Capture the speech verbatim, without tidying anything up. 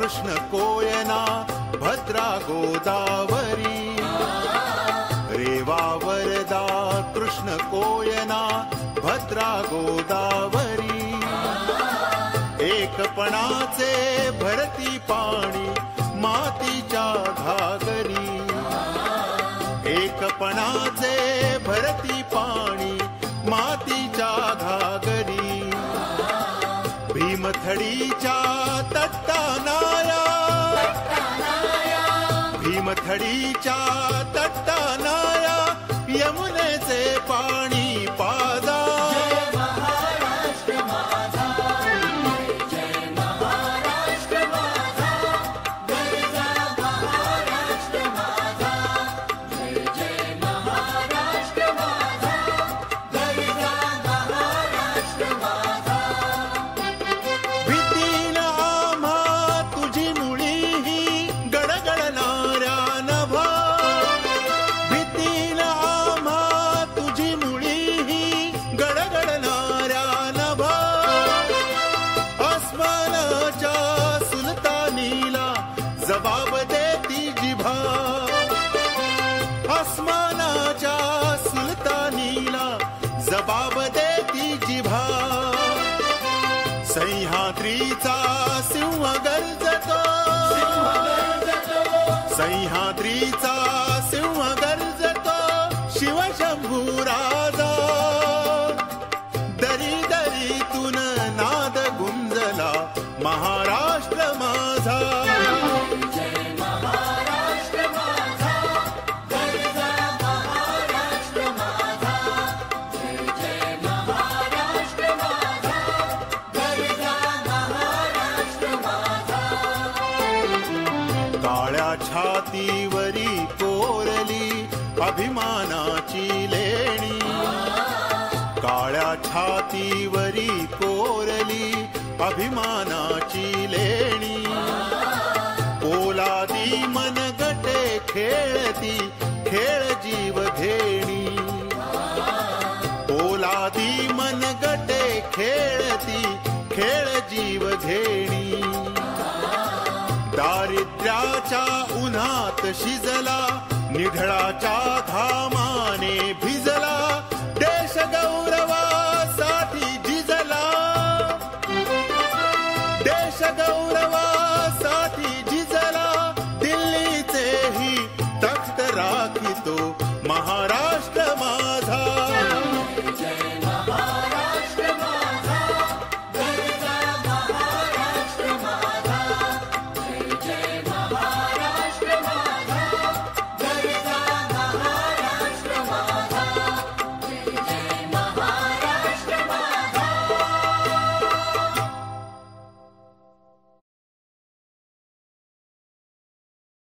कृष्ण कोयना भद्रा गोदावरी रेवा वरदा कृष्ण कोयना भद्रा गोदावरी एकपणाचे भरती पाणी मातीच्या घागरी एकपणाचे भरती पाणी मातीच्या घागरी भीमथडीच्या तट्टानाया भीमथडीच्या तट्टानाया यमुनेचे पाणी पाजा जबाब देती जिभा आसमानाच्या सुलतानीला जबाब देती जिभा सह्याद्रीचा सिंह गर्जतो सह्याद्रीचा सिंह गर्जतो शिवशंभू राजा दरी दरीतून नाद गुंजला महाराष्ट्र माझा छातीवरी कोरली अभिमानाची लेणी काळ्या छातीवरी कोरली अभिमानाची लेणी पोलादी मनगटे खेळती खेळ जीव घेणी पोलादी मनगटे खेळती खेळ जीव घेणी दारिद्र्याच्या उन्हात शिजला निढळाच्या घामाने भिजला देश गौरवासाठी झिजला देश गौरवासाठी झिजला दिल्लीचेही तख्त राख